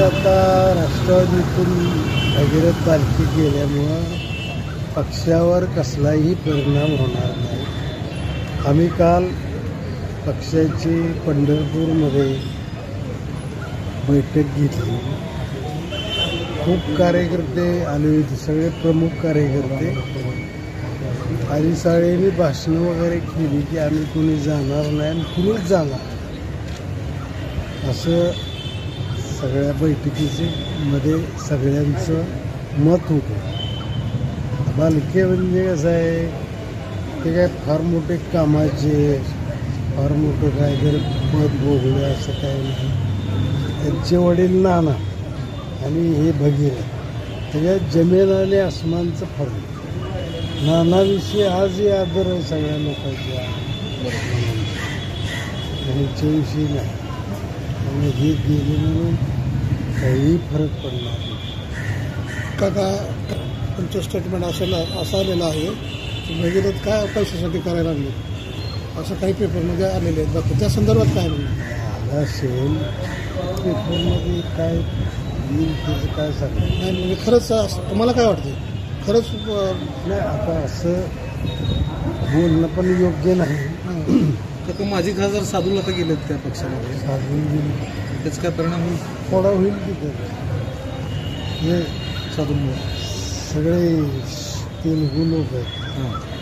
आता राष्ट्रवादीतून भगीरथ बालकी गेल्यामुळं पक्षावर कसलाही परिणाम होणार नाही. आम्ही काल पक्षाची पंढरपूरमध्ये बैठक घेतली. खूप कार्यकर्ते आले होते, सगळे प्रमुख कार्यकर्ते. आणि सगळ्यांनी भाषणं वगैरे केली की आम्ही कुणी जाणार नाही आणि कुणीच जाणार असं सगळ्या बैठकीचे मध्ये सगळ्यांचं मत होतं. बालके म्हणजे कसं आहे, ते काय फार मोठे कामाचे, फार मोठं काय जर पद भोगलं असं काय नाही. त्यांचे वडील नाना आणि हे भगीरथ, त्याच्यात जमीन आणि आसमानचं फरक. नानाविषयी आजही आदर आहे सगळ्या लोकांच्या, ह्यांच्याविषयी नाही. आणि हे गेले म्हणून काही फरक पडणार नाही. काका, तुमचं स्टेटमेंट असं आलेलं आहे की भगीरथ काय पैशासाठी करायला लागले, असं काही पेपरमध्ये आलेले आहेत. बाकी त्या संदर्भात काय म्हणून आलं असेल पेपरमध्ये, काय येईल त्याचं काय सांगणार नाही. म्हणजे खरंच तुम्हाला काय वाटतं, खरंच नाही. आता असं बोलणं पण योग्य नाही. तर माजी खासदार साधूलता गेलेत त्या पक्षामध्ये, साधून गेली त्याचा काय परिणाम होईल? थोडा होईल की हे साधूंमुळे सगळे तेलुगू लोक आहेत.